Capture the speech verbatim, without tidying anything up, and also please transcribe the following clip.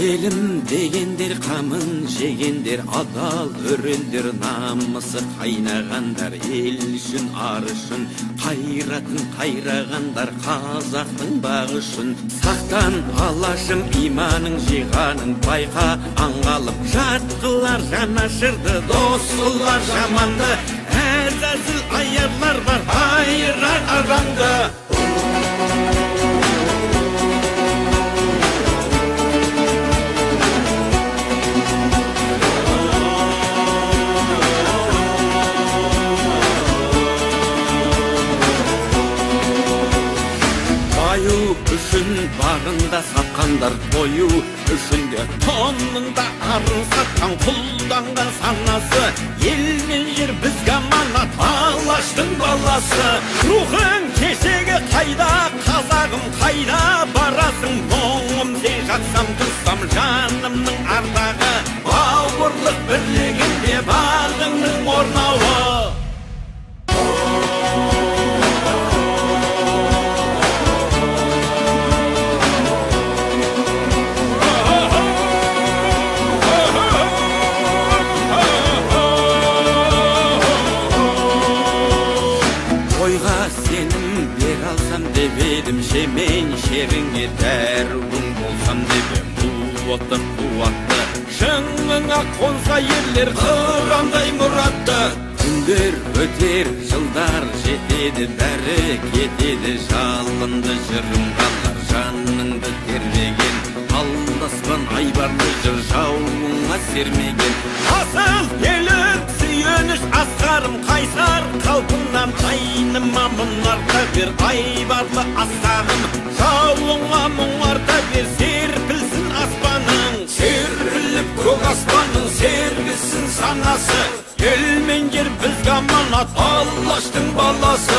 Елім дегендер қамын жегендер, адал өрендер, намысы қайнағандар, ел үшін ар үшін қайратын қайрағандар, қазақтың бағы үшін. Сақтан алашым иманың жиғанын байқа аңғалып, жатқылар жанашырды, досылар жаманды, әзәзіл аярлар бар, айырар араңды. Үшін барында сатқандар, бойу үшінде тонында арын сатқан, құлданған санасы, ел мен жер бізге аманат, алаштың баласы. Рухың кешегі қайда, қазағым қайда барасың, мұңым сен жатсам тұрсам жанымның ардағы, бауырлық бірлігінде бағыңның орнауы. Ойға сенім бер алсам деп едім, шемен шеріңе дәруің болсам деп ем. Қуатты қуатты шыңыңа қонса ерлер, қырандай мұратты. Күндер өтер, жылдар жетеді, бәрі кетеді, жалынды жырым қалар, жаныңды тербеген, алдаспан айбарлы жыр жауыңа сермеген. Асыл елім сүйеніш асқарым, қайсар қалпыңнан айныма мұнарда бер, айбарлы асқағым, жауыңа мұңарда бер, серпілсін аспаның, серпіліп көк аспаның, сергісін санасы. Ел мен жер бізге аманат, алаштың баласы.